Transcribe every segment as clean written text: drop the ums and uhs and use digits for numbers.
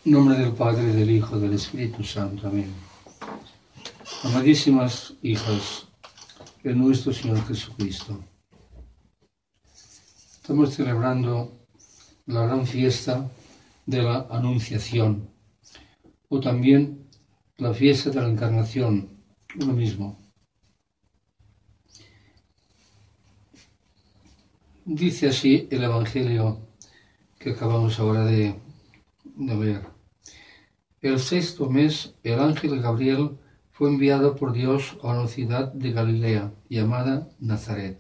En nombre del Padre, del Hijo, del Espíritu Santo. Amén. Amadísimas hijas de nuestro Señor Jesucristo, estamos celebrando la gran fiesta de la Anunciación, o también la fiesta de la Encarnación, lo mismo. Dice así el Evangelio que acabamos ahora de ver. El sexto mes, el ángel Gabriel fue enviado por Dios a una ciudad de Galilea llamada Nazaret.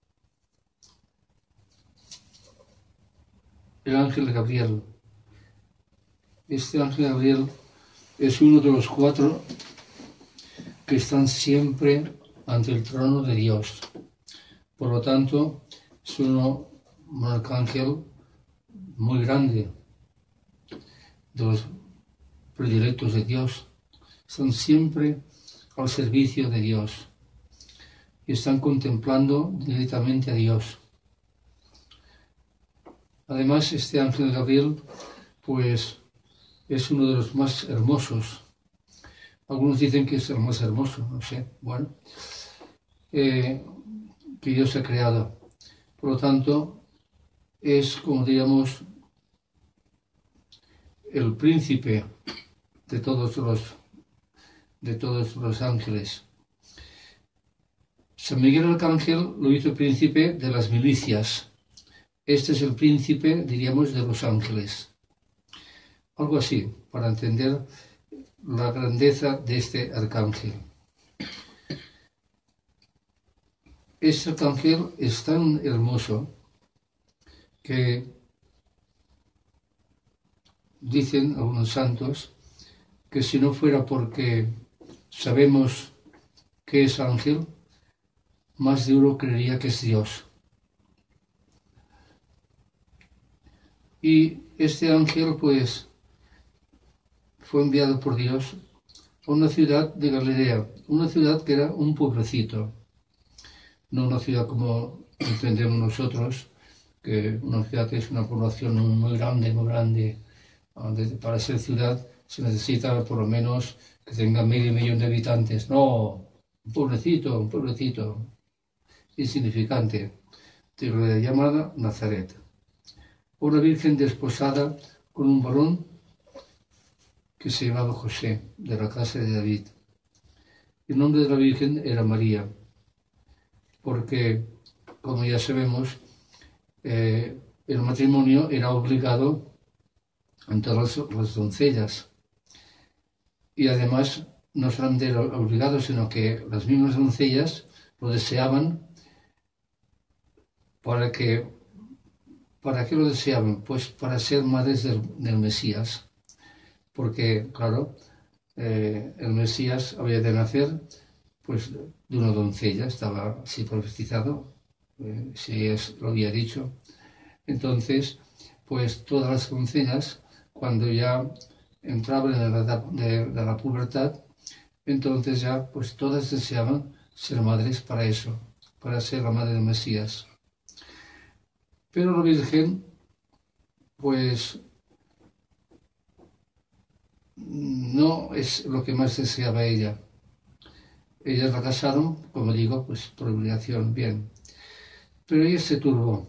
El ángel Gabriel. Este ángel Gabriel es uno de los 4 que están siempre ante el trono de Dios. Por lo tanto, es un arcángel muy grande, de los predilectos de Dios. Están siempre al servicio de Dios y están contemplando directamente a Dios. Además, este ángel Gabriel, pues, es uno de los más hermosos. Algunos dicen que es el más hermoso, no sé, bueno, que Dios ha creado. Por lo tanto, es, como digamos, el príncipe de todos los ángeles. San Miguel Arcángel lo hizo príncipe de las milicias. Este es el príncipe, diríamos, de los ángeles. Algo así, para entender la grandeza de este arcángel. Este arcángel es tan hermoso que dicen algunos santos que si no fuera porque sabemos que es ángel, más de uno creería que es Dios. Y este ángel, pues, fue enviado por Dios a una ciudad de Galilea, una ciudad que era un pueblecito, no una ciudad como entendemos nosotros, que una ciudad es una población muy grande, donde para ser ciudad se necesita por lo menos que tenga medio millón de habitantes. No, un pueblecito insignificante, llamada Nazaret. Una virgen desposada con un varón que se llamaba José, de la casa de David. El nombre de la virgen era María, porque, como ya sabemos, el matrimonio era obligado en todas las doncellas. Y además, no solamente era obligado, sino que las mismas doncellas lo deseaban. ¿Para qué lo deseaban? Pues para ser madres del Mesías. Porque, claro, el Mesías había de nacer pues, de una doncella, estaba así profetizado, si lo había dicho. Entonces, pues todas las doncellas, cuando ya entraban en la edad de la pubertad, entonces ya pues todas deseaban ser madres para eso, para ser la madre del Mesías. Pero la Virgen, pues, no es lo que más deseaba ella. Ellas la casaron, como digo, pues por obligación, bien. Pero ella se turbó.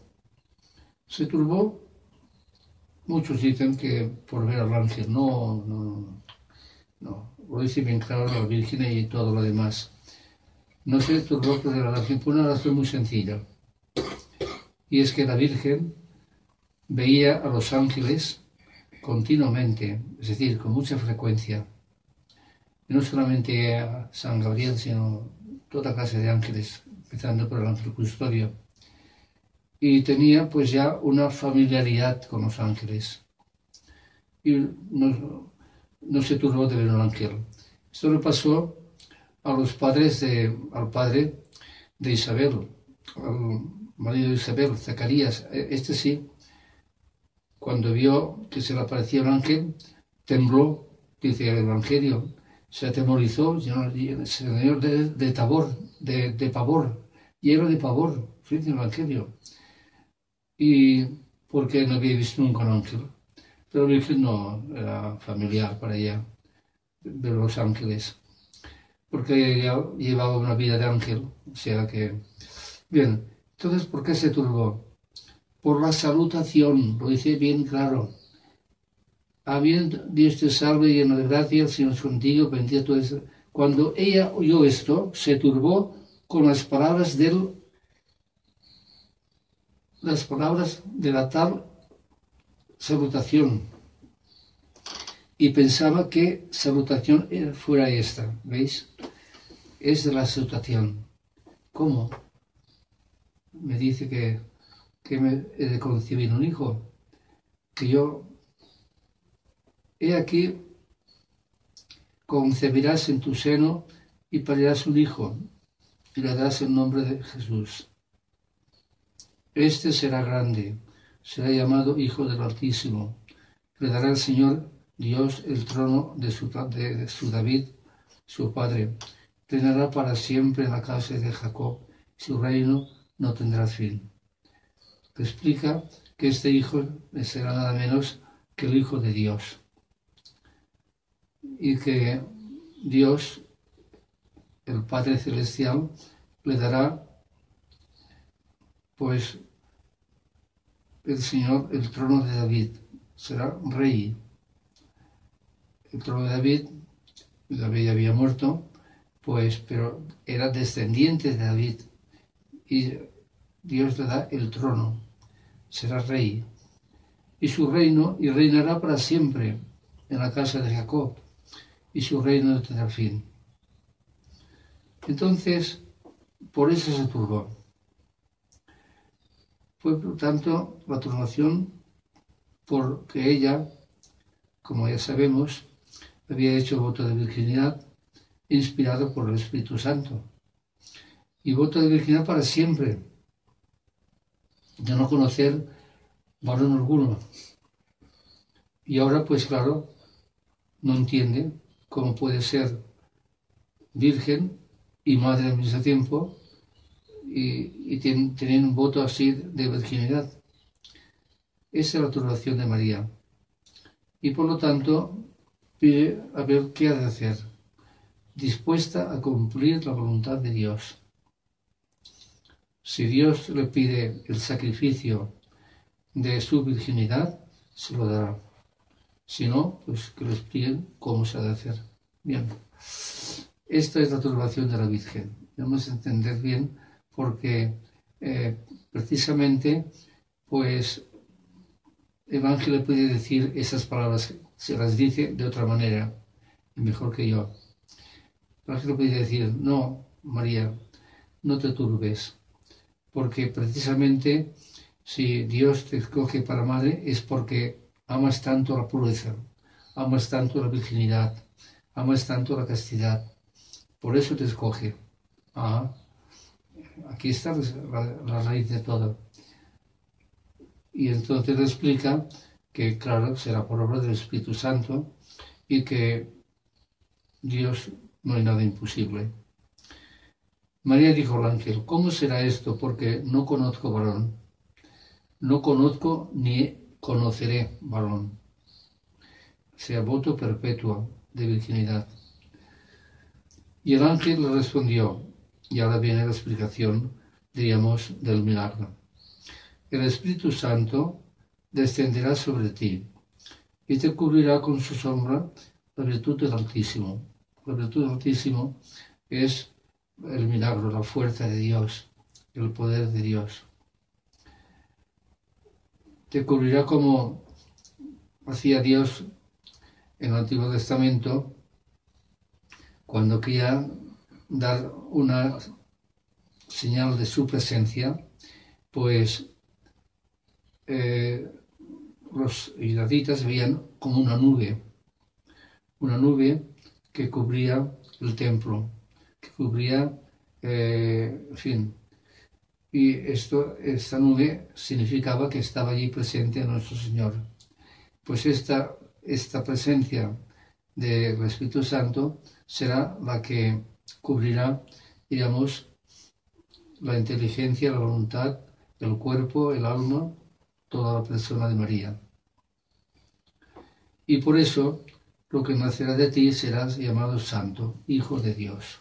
Muchos dicen que por ver al ángel. No. Lo dice bien claro la Virgen y todo lo demás. No se turbó por ver al ángel por una razón muy sencilla. Y es que la Virgen veía a los ángeles continuamente, es decir, con mucha frecuencia. Y no solamente a San Gabriel, sino toda clase de ángeles, empezando por el ángel custodio. Y tenía pues ya una familiaridad con los ángeles. Y no se turbó de ver un ángel. Esto le pasó al padre de Isabel, al marido de Isabel, Zacarías. Este sí, cuando vio que se le aparecía un ángel, tembló, dice el Evangelio, se atemorizó, el Señor de pavor, lleno de pavor, frente al Evangelio. Y porque no había visto nunca un ángel. pero Virgen no era familiar para ella ver los ángeles, porque ella llevaba una vida de ángel, o sea que... Bien, entonces, ¿por qué se turbó? Por la salutación, lo dice bien claro. Habiendo Dios te salve, lleno de gracia, el Señor es contigo, bendita tú eres. Cuando ella oyó esto, se turbó con las palabras de la tal salutación, y pensaba que salutación fuera esta, ¿veis? Es de la salutación. ¿Cómo? Me dice que me he de concebir un hijo, que yo, he aquí, concebirás en tu seno y parirás un hijo, y le darás el nombre de Jesús. Este será grande, será llamado Hijo del Altísimo. Le dará el Señor Dios el trono de su David, su padre. Reinará para siempre en la casa de Jacob, y su reino no tendrá fin. Explica que este hijo será nada menos que el Hijo de Dios, y que Dios, el Padre Celestial, le dará, pues, el Señor, el trono de David. Será rey. El trono de David ya había muerto, pues, pero era descendiente de David, y Dios le da el trono. Será rey. Y su reino, y reinará para siempre en la casa de Jacob, y su reino no tendrá fin. Entonces, por eso se turbó. Fue, por tanto, la turbación porque ella, como ya sabemos, había hecho voto de virginidad inspirado por el Espíritu Santo. Y voto de virginidad para siempre, de no conocer varón alguno. Y ahora, pues claro, no entiende cómo puede ser virgen y madre al mismo tiempo, y tener un voto así de virginidad. Esa es la turbación de María. Y por lo tanto, pide a ver qué ha de hacer, dispuesta a cumplir la voluntad de Dios. Si Dios le pide el sacrificio de su virginidad, se lo dará. Si no, pues que le expliquen cómo se ha de hacer. Bien, esta es la turbación de la Virgen. Debemos entender bien porque precisamente, pues, Evangelio puede decir esas palabras, se las dice de otra manera, y mejor que yo. Evangelio puede decir, no, María, no te turbes, porque precisamente si Dios te escoge para madre es porque amas tanto la pureza, amas tanto la virginidad, amas tanto la castidad. Por eso te escoge. Ah, aquí está la raíz de todo. Y entonces le explica que, claro, será por obra del Espíritu Santo y que Dios no hay nada imposible. María dijo al ángel, ¿cómo será esto? Porque no conozco varón. No conozco ni conoceré varón. Sea voto perpetuo de virginidad. Y el ángel le respondió, y ahora viene la explicación, diríamos, del milagro. El Espíritu Santo descenderá sobre ti y te cubrirá con su sombra la virtud del Altísimo. La virtud del Altísimo es el milagro, la fuerza de Dios, el poder de Dios. Te cubrirá como hacía Dios en el Antiguo Testamento cuando quería dar una señal de su presencia, pues los israelitas veían como una nube que cubría el templo, que cubría, en fin, y esta nube significaba que estaba allí presente nuestro Señor. Pues esta presencia del Espíritu Santo será la que cubrirá, digamos, la inteligencia, la voluntad, el cuerpo, el alma, toda la persona de María. Y por eso lo que nacerá de ti serás llamado santo, hijo de Dios.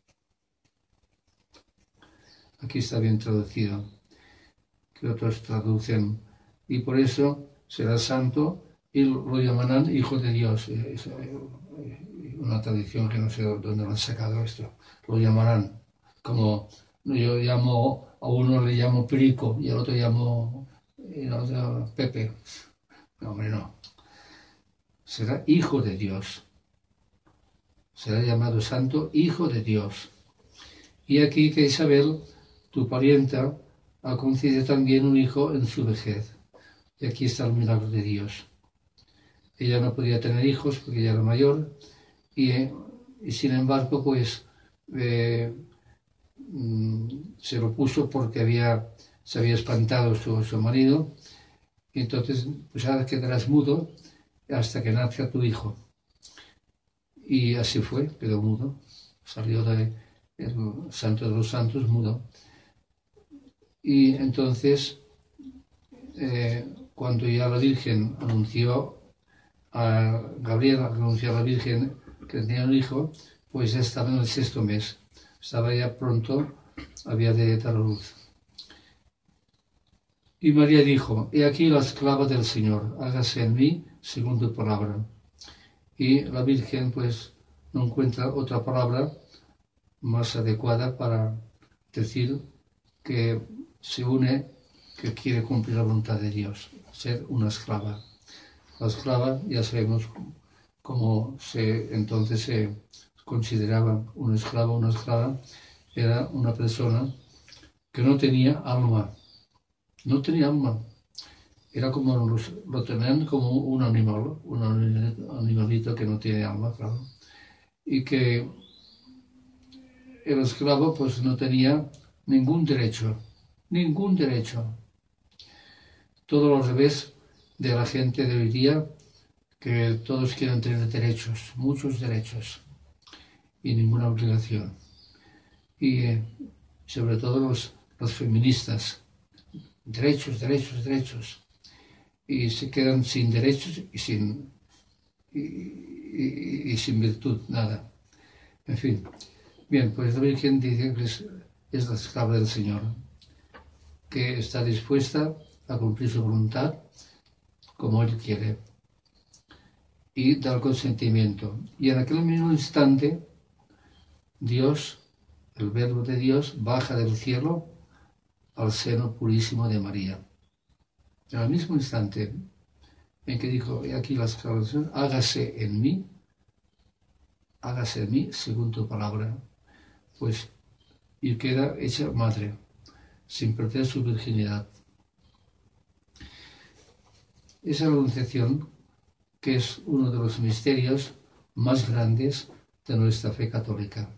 Aquí está bien traducido, que otros traducen. Y por eso será santo y lo llamarán hijo de Dios. Es una tradición que no sé dónde lo han sacado esto. Lo llamarán, como yo llamo, a uno le llamo Perico y al otro llamo Pepe. No, hombre, no. Será hijo de Dios. Será llamado santo, hijo de Dios. Y aquí que Isabel, tu parienta, ha concedido también un hijo en su vejez. Y aquí está el milagro de Dios. Ella no podía tener hijos porque ella era mayor y sin embargo, pues se lo puso porque se había espantado su marido. Y entonces, pues ahora quedarás mudo hasta que nazca tu hijo. Y así fue, quedó mudo. Salió del Santo de los Santos mudo. Y entonces, cuando ya la Virgen anunció a Gabriel, anunció a la Virgen que tenía un hijo, pues ya estaba en el 6º mes. Estaba ya pronto, había de dar a luz. Y María dijo, he aquí la esclava del Señor, hágase en mí según tu palabra. Y la Virgen pues no encuentra otra palabra más adecuada para decir que se une, que quiere cumplir la voluntad de Dios, ser una esclava. La esclava, ya sabemos cómo entonces se consideraba una esclava. Una esclava era una persona que no tenía alma. No tenía alma. Era como lo tenían como un animalito que no tiene alma, claro. Y que el esclavo pues no tenía ningún derecho. Todo al revés de la gente de hoy día, que todos quieren tener derechos, muchos derechos, y ninguna obligación. Y sobre todo los feministas, derechos. Y se quedan sin derechos y sin virtud, nada. En fin. Bien, pues la Virgen dice que es la esclava del Señor, que está dispuesta a cumplir su voluntad como Él quiere y da el consentimiento. Y en aquel mismo instante, Dios, el Verbo de Dios, baja del cielo al seno purísimo de María. En el mismo instante en que dijo, he aquí la esclava del Señor, hágase en mí según tu palabra, pues, y queda hecha madre, sin perder su virginidad. Esa anunciación, que es uno de los misterios más grandes de nuestra fe católica.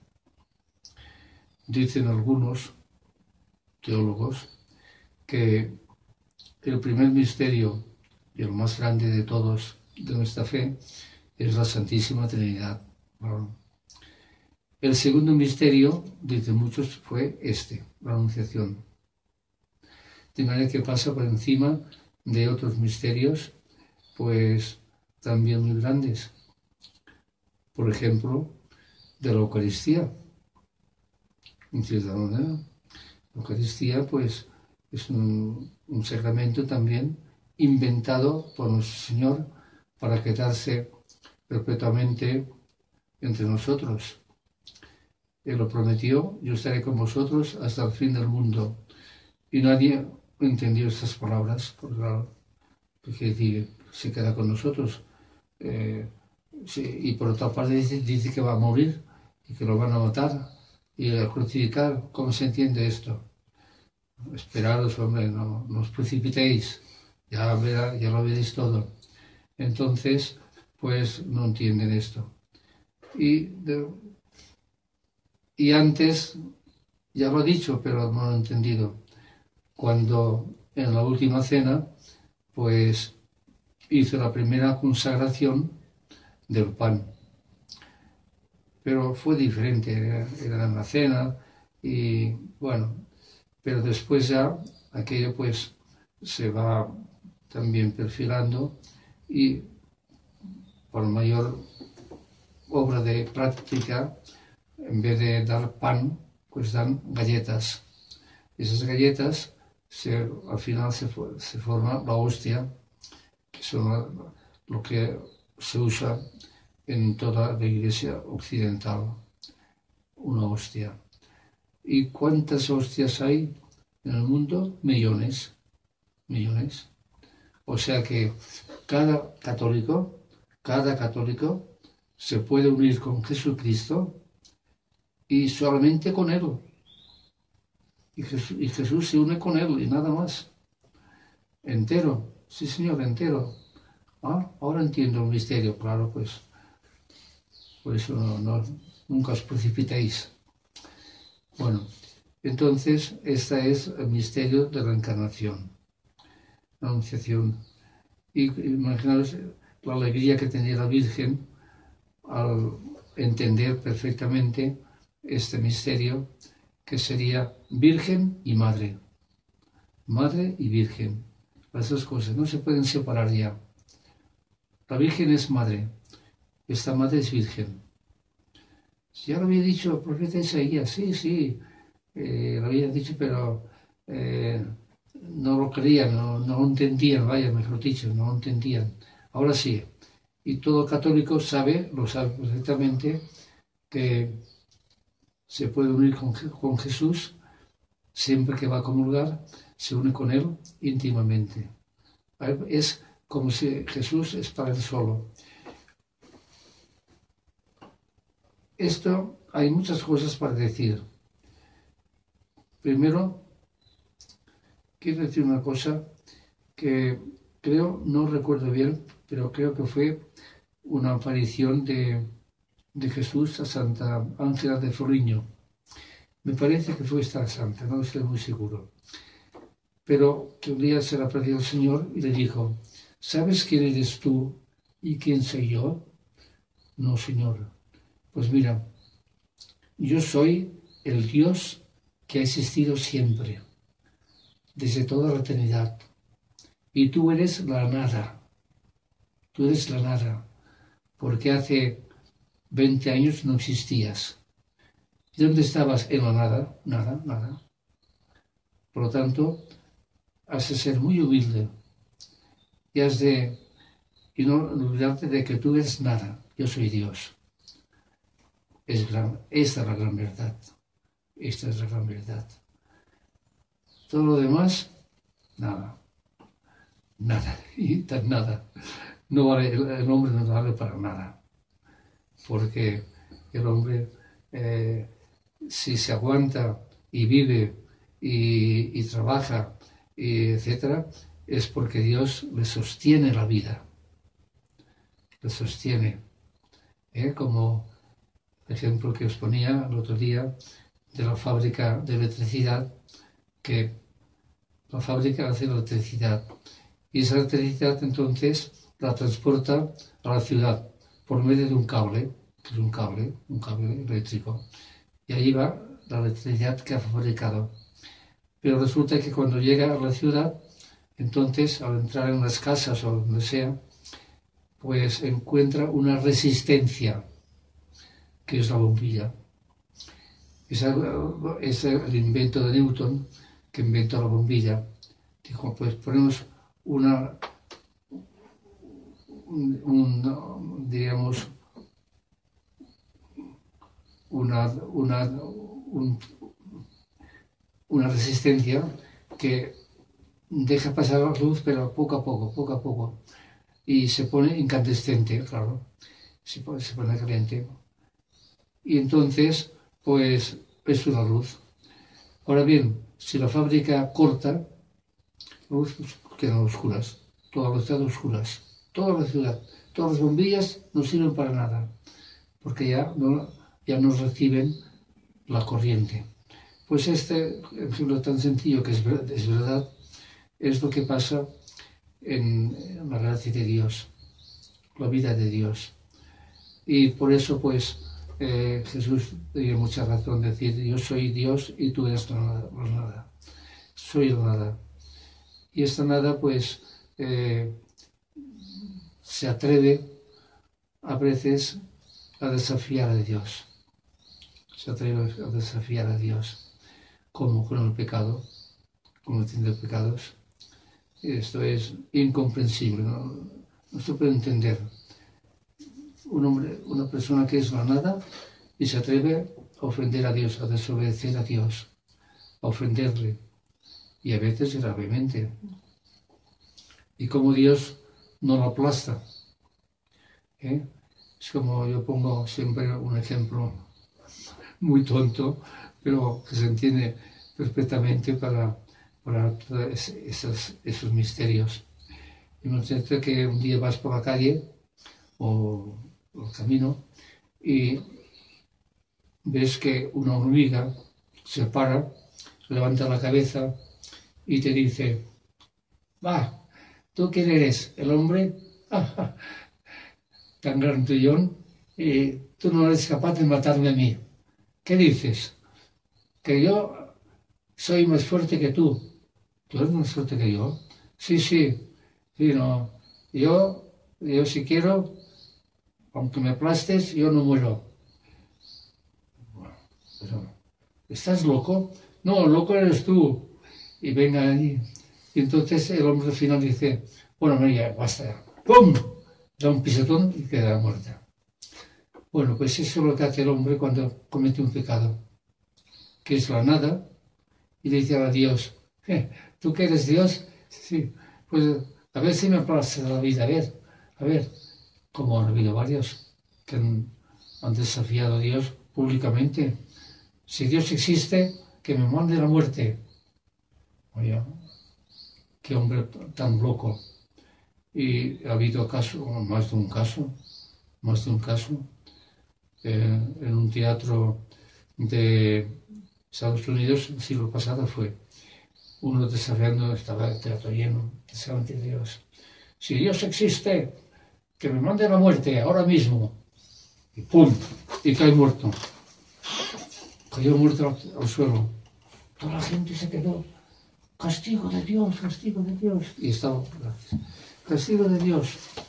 Dicen algunos teólogos que el primer misterio y el más grande de todos de nuestra fe es la Santísima Trinidad. Bueno, el segundo misterio, dicen muchos, fue la Anunciación. De manera que pasa por encima de otros misterios, pues también muy grandes. Por ejemplo, de la Eucaristía. En cierta manera, la Eucaristía, pues, es un sacramento también inventado por nuestro Señor para quedarse perpetuamente entre nosotros. Él lo prometió, yo estaré con vosotros hasta el fin del mundo. Y nadie entendió estas palabras, porque se queda con nosotros. Y por otra parte dice que va a morir y que lo van a matar y a crucificar. ¿Cómo se entiende esto? Esperaros, hombre, no os precipitéis, ya lo veréis todo. Entonces, pues no entienden esto. Y antes, ya lo he dicho, pero no lo he entendido, cuando en la última cena, pues hizo la primera consagración del pan. Pero fue diferente, era en la cena y bueno, pero después ya aquello pues se va también perfilando y por mayor obra de práctica, en vez de dar pan, pues dan galletas. Y esas galletas, al final se forma la hostia, que son lo que se usa en toda la Iglesia occidental, una hostia. ¿Y cuántas hostias hay en el mundo? Millones, millones. O sea que cada católico se puede unir con Jesucristo y solamente con Él. Y Jesús se une con Él y nada más. Entero, sí Señor, entero. Ahora entiendo el misterio, claro, pues. Por eso nunca os precipitéis. Bueno, entonces este es el misterio de la encarnación, la anunciación. Y imaginaos la alegría que tenía la Virgen al entender perfectamente este misterio, que sería Virgen y Madre. Madre y Virgen. Las dos cosas no se pueden separar ya. La Virgen es Madre. Esta Madre es Virgen. Ya lo había dicho el profeta Isaías, sí, lo había dicho, pero no lo creían, no lo entendían, vaya, mejor dicho, no lo entendían. Ahora sí, y todo católico lo sabe perfectamente, que se puede unir con Jesús siempre que va a comulgar, se une con Él íntimamente. Es como si Jesús es para Él solo. Esto hay muchas cosas para decir. Primero, quiero decir una cosa que no recuerdo bien, pero creo que fue una aparición de Jesús a Santa Ángela de Foligno. Me parece que fue esta santa, no estoy muy seguro. Pero que un día se le apareció el Señor y le dijo: ¿sabes quién eres tú y quién soy yo? No, Señor. Pues mira, yo soy el Dios que ha existido siempre, desde toda la eternidad. Y tú eres la nada. Tú eres la nada, porque hace 20 años no existías. ¿Y dónde estabas? En la nada, nada, nada. Por lo tanto, has de ser muy humilde y no olvidarte de que tú eres nada. Yo soy Dios. Esta es la gran verdad. Esta es la gran verdad. Todo lo demás, nada. Nada. Y tan nada. No vale, el hombre no vale para nada. Porque el hombre, si se aguanta y vive y trabaja, etc., es porque Dios le sostiene la vida. Le sostiene. Como el ejemplo que os ponía el otro día de la fábrica de electricidad, que la fábrica hace electricidad y esa electricidad entonces la transporta a la ciudad por medio de un cable, que es un cable eléctrico, y allí va la electricidad que ha fabricado. Pero resulta que cuando llega a la ciudad, entonces al entrar en las casas o donde sea, pues encuentra una resistencia, que es la bombilla. Es el invento de Newton, que inventó la bombilla. Dijo, pues ponemos una resistencia que deja pasar la luz, pero poco a poco, y se pone incandescente, claro, se pone caliente. Y entonces, pues, es una luz. Ahora bien, si la fábrica corta, la luz quedan oscuras, todas las ciudades oscuras, toda la ciudad, todas las bombillas no sirven para nada, porque ya no reciben la corriente. Pues este ejemplo tan sencillo que es verdad, es lo que pasa en la gracia de Dios, la vida de Dios. Y por eso, pues, Jesús tiene mucha razón de decir: yo soy Dios y tú eres la nada. Soy la nada. Y esta nada, pues, se atreve a veces a desafiar a Dios. Se atreve a desafiar a Dios, como con el pecado, cometiendo pecados. Esto es incomprensible, no se puede entender. Un hombre, una persona que es la nada y se atreve a ofender a Dios, a desobedecer a Dios, a ofenderle, y a veces gravemente. Y como Dios no lo aplasta. Es como yo pongo siempre un ejemplo muy tonto, pero que se entiende perfectamente para todos esos misterios. Imagínate que un día vas por la calle o el camino y ves que una hormiga se para, levanta la cabeza y te dice: va, ¿tú quién eres? ¿El hombre? Tan grandullón, y tú no eres capaz de matarme a mí. ¿Qué dices? Que yo soy más fuerte que tú. ¿Tú eres más fuerte que yo? Sí, no. Yo si quiero, aunque me aplastes, yo no muero. Bueno, pero, ¿estás loco? No, loco eres tú. Y venga ahí. Y entonces el hombre al final dice: bueno, María, basta. ¡Pum! Da un pisotón y queda muerta. Bueno, pues eso es lo que hace el hombre cuando comete un pecado, que es la nada, y le dice a Dios: ¿tú que eres Dios? Sí, pues a ver si me pasa la vida, a ver, como han habido varios que han desafiado a Dios públicamente. Si Dios existe, que me mande la muerte. Oye, qué hombre tan loco. Y ha habido más de un caso, en un teatro de Estados Unidos, el siglo pasado fue uno desafiando, estaba el teatro lleno, deseando de Dios: si Dios existe, que me mande la muerte ahora mismo. Y ¡pum! Y cae muerto. Cayó muerto al suelo. Toda la gente se quedó: castigo de Dios, castigo de Dios. Y estaba: castigo de Dios.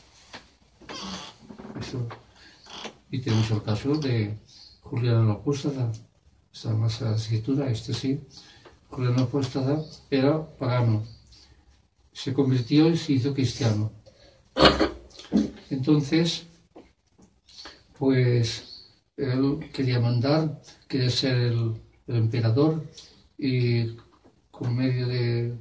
Eso. Y tenemos el caso de Julián el Apóstata. Está en la escritura, sí. Julián el Apóstata era pagano. Se convirtió y se hizo cristiano. Entonces, pues, él quería ser el emperador, y con medio de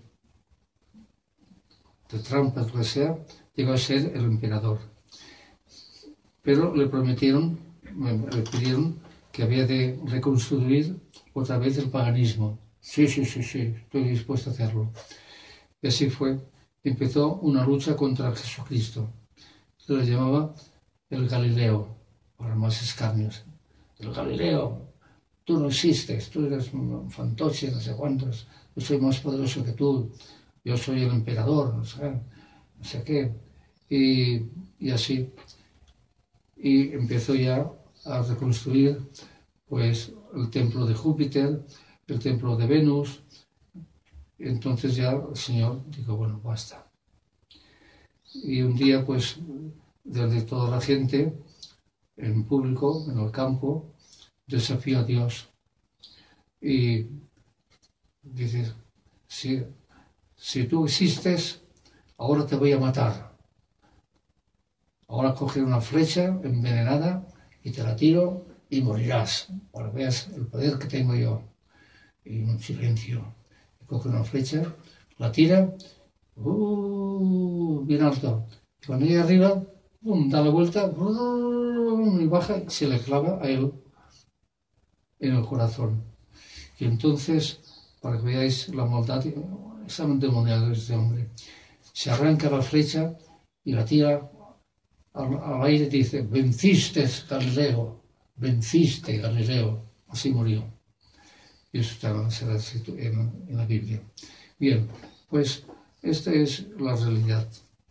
trampas, lo que sea, llegó a ser el emperador. Pero le pidieron que había de reconstruir otra vez el paganismo. Sí, estoy dispuesto a hacerlo. Y así fue. Empezó una lucha contra Jesucristo. Se le llamaba el Galileo, para más escarnios. El Galileo, tú no existes, tú eres un fantoche, no sé cuántos, yo soy más poderoso que tú, yo soy el emperador, no sé qué. Y así. Y empezó ya a reconstruir, pues, el templo de Júpiter, el templo de Venus. Entonces ya el Señor dijo: bueno, basta. Y un día, pues, desde toda la gente, en público, en el campo, desafió a Dios. Y dice: si tú existes, ahora te voy a matar. Ahora cogeré una flecha envenenada y te la tiro y morirás, para que veas el poder que tengo yo. Y un silencio. Coge una flecha, la tira, bien alto. Y cuando llega arriba, da la vuelta, y baja y se le clava a él en el corazón. Y entonces, para que veáis la maldad, examen demonial de este hombre, se arranca la flecha y la tira al aire y dice: venciste, Galileo, venciste, Galileo. Así murió. Y eso está en la Biblia. Bien, pues esta es la realidad.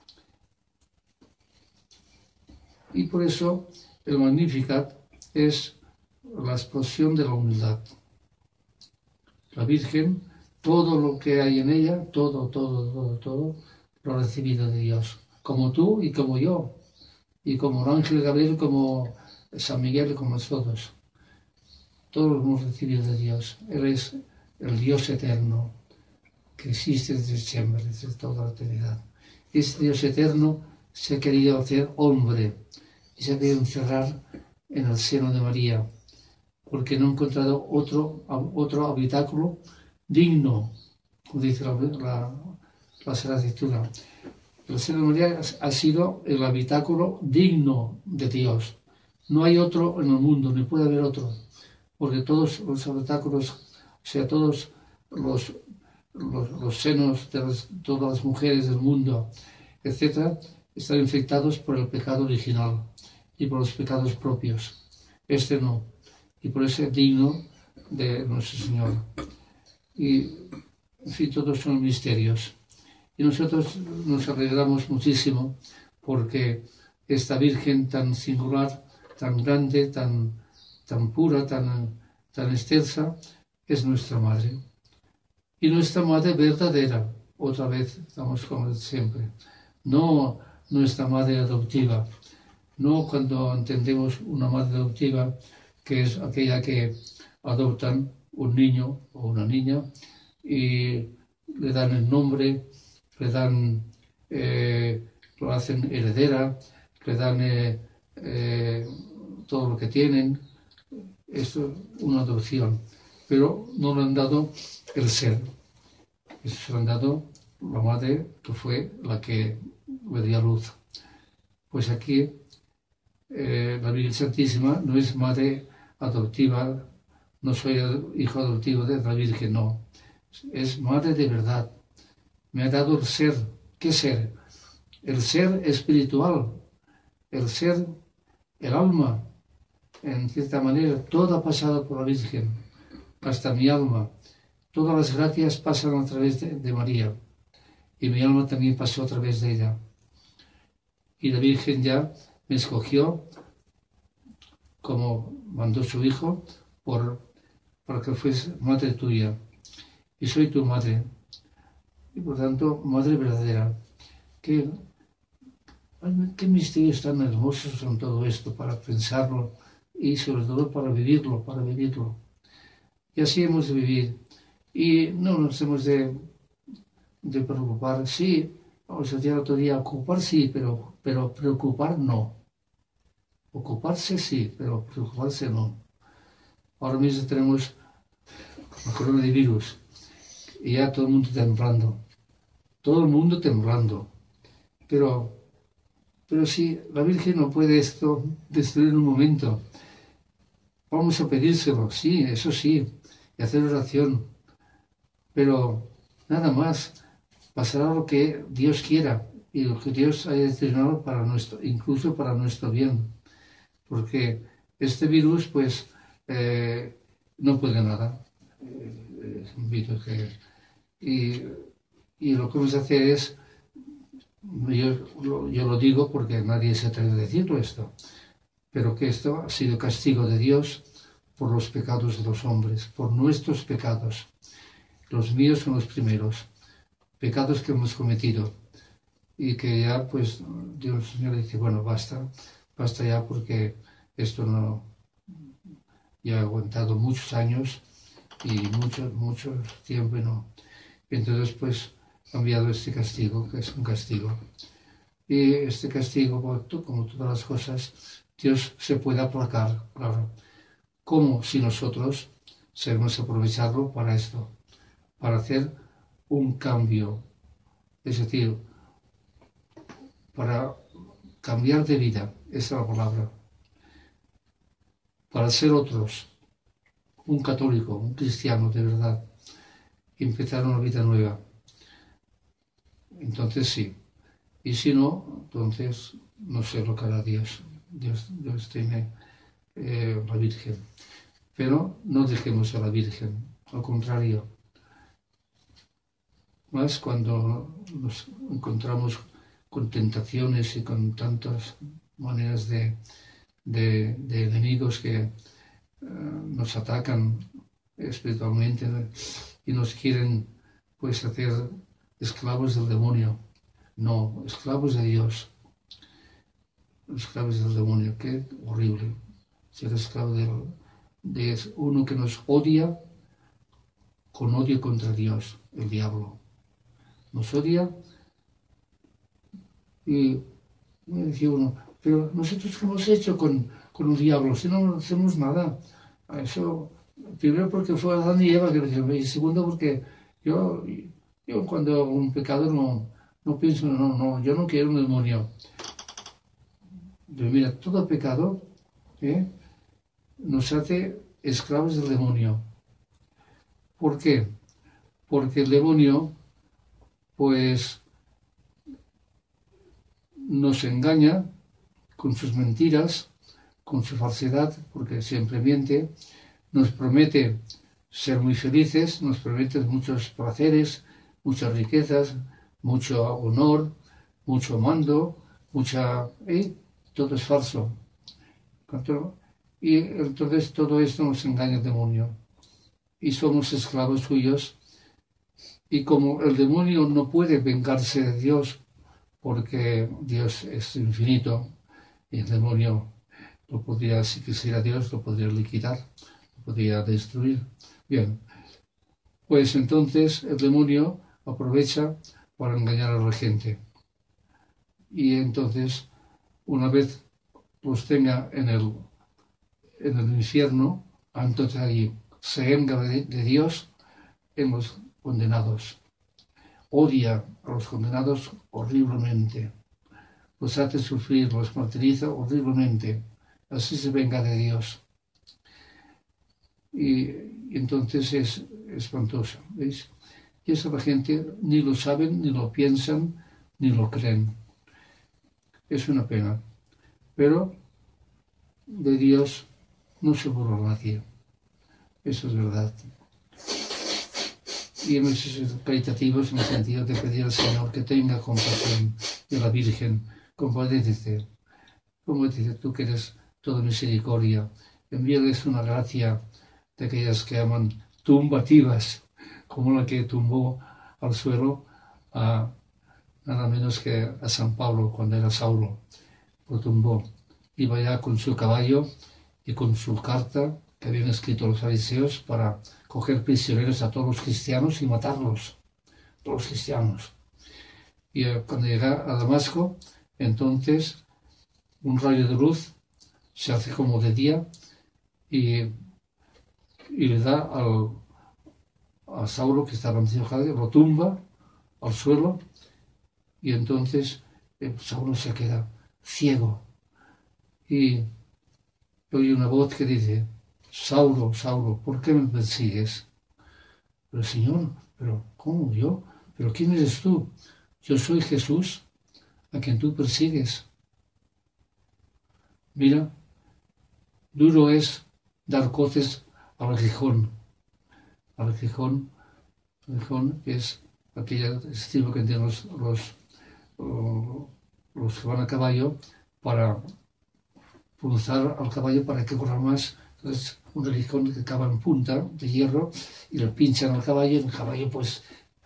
Y por eso el Magnificat es la explosión de la humildad. La Virgen, todo lo que hay en ella, todo, lo ha recibido de Dios. Como tú y como yo. y como el ángel Gabriel, como San Miguel, como todos. Todos lo hemos recibido de Dios. Él es el Dios eterno, que existe desde siempre, desde toda la eternidad. Este Dios eterno se ha querido hacer hombre y se ha querido encerrar en el seno de María, porque no ha encontrado otro habitáculo digno, como dice la Sagrada Escritura. El seno de María ha sido el habitáculo digno de Dios. No hay otro en el mundo, ni puede haber otro, porque todos los habitáculos, o sea, todos los senos de todas las mujeres del mundo, etc., están infectados por el pecado original y por los pecados propios. Este no, y por eso es digno de nuestro Señor. Y, en fin, todos son misterios. Y nosotros nos alegramos muchísimo porque esta Virgen tan singular, tan grande, tan pura, tan extensa, es nuestra Madre. Y nuestra Madre verdadera, otra vez estamos con siempre, no nuestra Madre adoptiva, no cuando entendemos una Madre adoptiva, que es aquella que adoptan un niño o una niña y le dan el nombre, le dan, lo hacen heredera, le dan todo lo que tienen. Esto es una adopción, pero no le han dado el ser. Eso se lo han dado la madre, que fue la que le dio a luz. Pues aquí la Virgen Santísima no es madre adoptiva, no soy hijo adoptivo de la Virgen, no. Es madre de verdad. Me ha dado el ser. ¿Qué ser? El ser espiritual, el ser, el alma. En cierta manera, todo ha pasado por la Virgen, hasta mi alma. Todas las gracias pasan a través de María, y mi alma también pasó a través de ella. Y la Virgen ya me escogió, como mandó su Hijo, para que fuese madre tuya. Y soy tu madre. Y por tanto, madre verdadera. Qué misterios tan hermosos son todo esto para pensarlo y sobre todo para vivirlo, Y así hemos de vivir. Y no nos hemos de preocupar. Sí, vamos a decir otro día, ocupar sí, pero preocupar no. Ocuparse sí, pero preocuparse no. Ahora mismo tenemos el coronavirus y ya todo el mundo temblando. Todo el mundo temblando. Pero si la Virgen no puede esto destruir en un momento, vamos a pedírselo, sí, eso sí, y hacer oración. Pero nada más, pasará lo que Dios quiera y lo que Dios haya determinado para incluso para nuestro bien. Porque este virus, pues, no puede nada. Es un virus que... Y lo que vamos a hacer es, yo lo digo porque nadie se atreve a decirlo esto, pero que esto ha sido castigo de Dios por los pecados de los hombres, por nuestros pecados. Los míos son los primeros, pecados que hemos cometido. Y que ya, pues, Dios Señor dice, bueno, basta ya porque esto no... Ya he aguantado muchos años y mucho tiempo y no. Entonces, pues, ha enviado este castigo, que es un castigo. Y este castigo, como todas las cosas, Dios se puede aplacar, claro. ¿Cómo? Si nosotros sabemos aprovecharlo para esto, para hacer un cambio, es decir, para cambiar de vida, esa es la palabra, para ser otros, un católico, un cristiano de verdad, y empezar una vida nueva. Entonces sí, y si no, entonces no sé lo que hará Dios. Dios tiene la Virgen. Pero no dejemos a la Virgen, al contrario. Más cuando nos encontramos con tentaciones y con tantas maneras de enemigos que nos atacan espiritualmente y nos quieren pues hacer esclavos del demonio. No, esclavos de Dios. esclavos del demonio. Qué horrible ser esclavo de uno que nos odia con odio contra Dios, el diablo. Nos odia y me decía uno, pero nosotros qué hemos hecho con el diablo, si no hacemos nada. Eso, primero porque fue Adán y Eva que lo hicieron, y segundo porque yo, yo cuando hago un pecado no pienso, yo no quiero un demonio. Pero mira, todo pecado nos hace esclavos del demonio. ¿Por qué? Porque el demonio, pues, nos engaña con sus mentiras, con su falsedad, porque siempre miente, nos promete ser muy felices, nos promete muchos placeres, muchas riquezas, mucho honor, mucho mando, todo es falso. Y entonces todo esto nos engaña el demonio. Y somos esclavos suyos. Y como el demonio no puede vengarse de Dios, porque Dios es infinito, y el demonio lo podría, si quisiera Dios, lo podría liquidar, lo podría destruir. Bien, pues entonces el demonio aprovecha para engañar a la gente. Y entonces, una vez los tenga en el infierno, entonces allí se venga de Dios en los condenados. Odia a los condenados horriblemente. Los hace sufrir, los martiriza horriblemente. Así se venga de Dios. Y entonces es espantoso, ¿veis? Y eso la gente ni lo saben, ni lo piensan, ni lo creen. Es una pena. Pero de Dios no se burla nadie. Eso es verdad. Y hemos sido caritativos en el sentido de pedir al Señor que tenga compasión de la Virgen. Compadécete. Como dice tú que eres toda misericordia. Envíales una gracia de aquellas que aman tumbativas, como la que tumbó al suelo a nada menos que a San Pablo cuando era Saulo. Lo tumbó. Iba ya con su caballo y con su carta que habían escrito los fariseos para coger prisioneros a todos los cristianos y matarlos, todos los cristianos. Y cuando llega a Damasco, entonces un rayo de luz se hace como de día y le da a Saulo, que estaba encima, lo tumba al suelo y entonces Saulo se queda ciego y oye una voz que dice: Saulo, Saulo, ¿por qué me persigues? Pero Señor, ¿pero cómo yo? ¿Pero quién eres tú? Yo soy Jesús, a quien tú persigues. Mira, duro es dar coces al aguijón. Al aguijón es aquel estilo que tienen los que van a caballo para punzar al caballo para que corra más. Entonces, un aguijón que acaba en punta de hierro y le pinchan al caballo y el caballo pues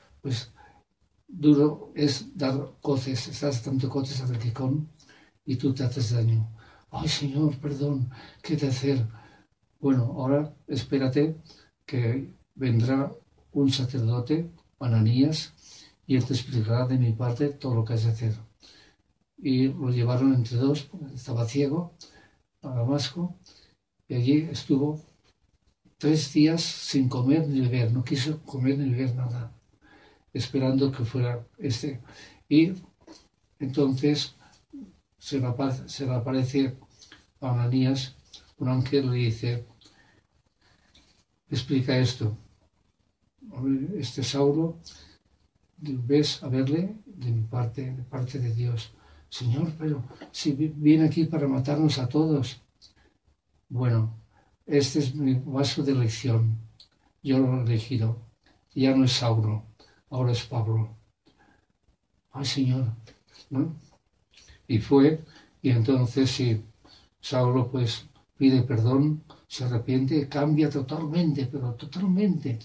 duro es dar coces, estás dando coces al aguijón y tú te haces daño. Ay, Señor, perdón, ¿qué he de hacer? Bueno, ahora espérate que vendrá un sacerdote, Ananías, y él te explicará de mi parte todo lo que has de hacer. Y lo llevaron entre dos, porque estaba ciego, a Damasco, y allí estuvo 3 días sin comer ni beber, no quiso comer ni beber nada, esperando que fuera este. Y entonces se le aparece a Ananías, un ángel le dice, explica esto. Este Saulo, ves a verle de parte de Dios. Señor, pero si viene aquí para matarnos a todos. Bueno, este es mi vaso de elección. Yo lo he elegido. Ya no es Saulo, ahora es Pablo. Ay, Señor, ¿no? Y fue, y entonces sí, Saulo pues pide perdón, se arrepiente, cambia totalmente, pero totalmente,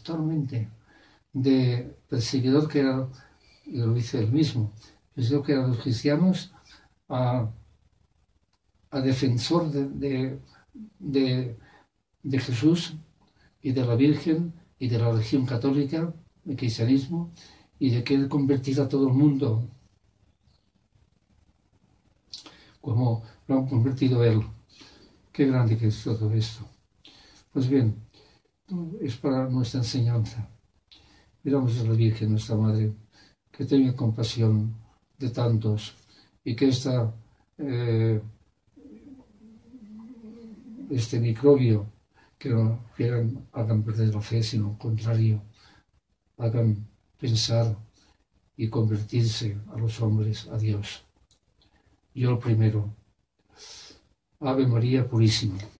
de perseguidor que era, y lo dice él mismo, perseguidor que eran los cristianos, a a defensor de Jesús y de la Virgen y de la religión católica, el cristianismo, y de que Él convertirá a todo el mundo como lo han convertido Él. Qué grande que es todo esto. Pues bien, es para nuestra enseñanza. Miramos a la Virgen, nuestra Madre, que tenga compasión de tantos y que este microbio que no quieran hagan perder la fe, sino al contrario, hagan pensar y convertirse a los hombres, a Dios. Yo el primero. Ave María Purísima.